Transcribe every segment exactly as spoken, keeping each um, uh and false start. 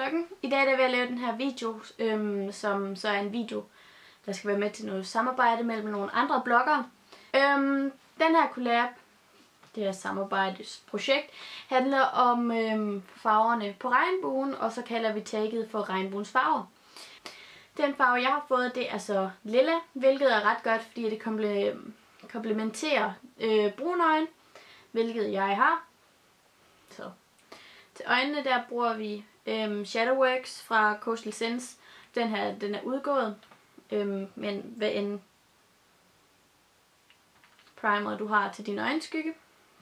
Jørgen. I dag er jeg ved at lave den her video, øhm, som så er en video, der skal være med til noget samarbejde mellem nogle andre bloggere. Øhm, den her collab, det her samarbejdsprojekt, handler om øhm, farverne på regnbuen, og så kalder vi tagget for regnbuens farver. Den farve, jeg har fået, det er så lilla, hvilket er ret godt, fordi det komplementerer øh, brune øjne, hvilket jeg har. Så. Til øjnene der bruger vi øhm, Shadowworks fra Coastal Scents. Den her, den er udgået, øhm, men hvad end primer du har til din øjenskygge.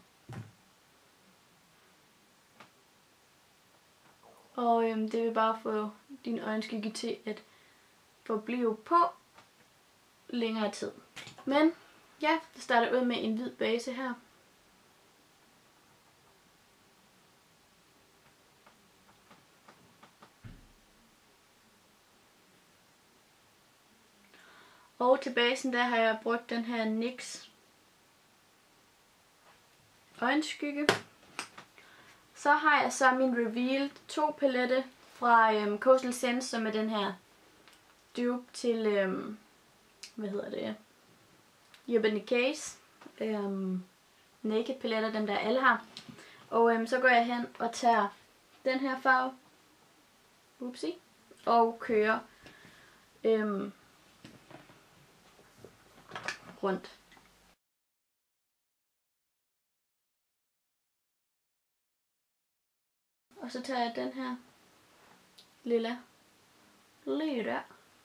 Og øhm, det vil bare få din øjenskygge til at forblive på længere tid. Men ja, det starter ud med en hvid base her. Og til basen der har jeg brugt den her N Y X øjenskygge. Så har jeg så min Revealed to palette fra øhm, Coastal Scents, som er den her dupe til, øhm, hvad hedder det, Urban Decay's øhm, Naked paletter, dem der alle har. Og øhm, så går jeg hen og tager den her farve, upsie, og kører øhm, rundt. Og så tager jeg den her lille lige der.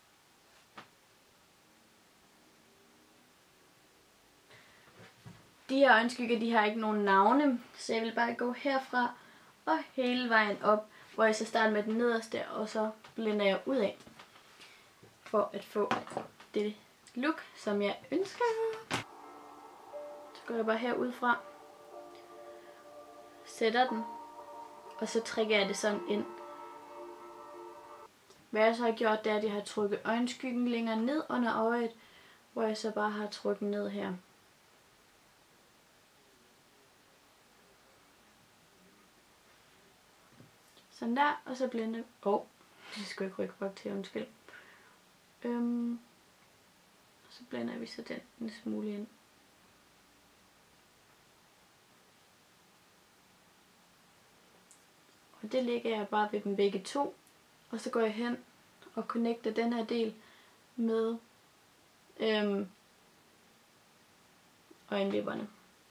De her øjenskygger, de har ikke nogen navne, så jeg vil bare gå herfra og hele vejen op, hvor jeg så starter med den nederste, og så blender jeg ud af, for at få det look, som jeg ønsker. Så går jeg bare herudfra, sætter den, og så trækker jeg det sådan ind. Hvad jeg så har gjort, det er, at jeg har trykket øjenskyggen længere ned under øjet, hvor jeg så bare har trykket ned her. Sådan der, og så blender jeg. Åh, oh, det skal jeg ikke rykke godt til, undskyld. Øhm, og så blender vi så den en smule ind. Og det lægger jeg bare ved dem begge to. Og så går jeg hen og connecter den her del med øhm, øjenvipperne.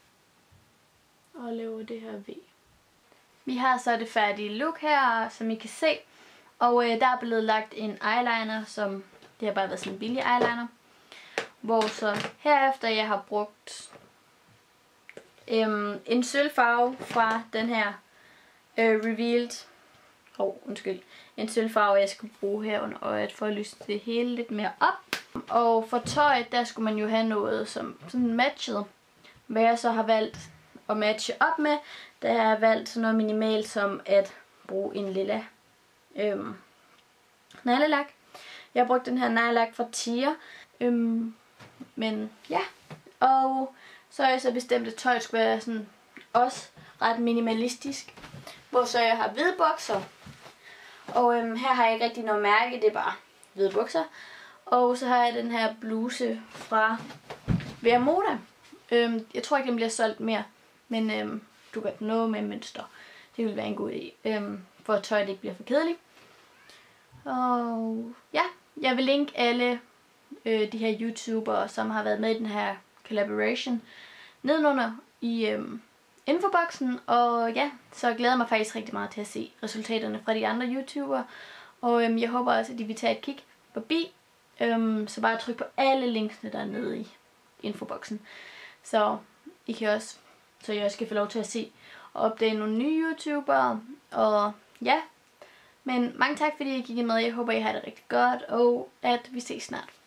Og laver det her V. Vi har så det færdige look her, som I kan se. Og øh, der er blevet lagt en eyeliner, som det har bare været sådan en billig eyeliner. Hvor så herefter jeg har brugt øhm, en sølvfarve fra den her øh, Revealed. Åh, oh, undskyld. En sølvfarve, jeg skal bruge her under øjet for at lyse det hele lidt mere op. Og for tøjet, der skulle man jo have noget som sådan matchet. Hvad jeg så har valgt at matche op med, der har jeg valgt sådan noget minimalt som at bruge en lilla øhm, neglelak. Jeg har brugt den her neglelak fra Tia. Øhm, men ja, og så har jeg så bestemt, at tøjet skal være sådan også ret minimalistisk. Hvor så jeg har hvide bukser. Og øhm, her har jeg ikke rigtig noget mærke, det er bare hvide bukser. Og så har jeg den her bluse fra Veremoda. Øhm, jeg tror ikke, den bliver solgt mere, men øhm, du kan nå med mønster. Det vil være en god idé, øhm, for at tøjet ikke bliver for kedeligt. Og ja, jeg vil linke alle øh, de her YouTubere, som har været med i den her collaboration, nedenunder i øhm, infoboksen. Og ja, så glæder jeg mig faktisk rigtig meget til at se resultaterne fra de andre YouTubere. Og øhm, jeg håber også, at de vil tage et kig forbi. Øhm, så bare tryk på alle linksene, der er nede i infoboksen. Så I kan også, så jeg også kan få lov til at se og opdage nogle nye YouTubere. Og ja, men mange tak fordi I kiggede med. Jeg håber I har det rigtig godt, og at vi ses snart.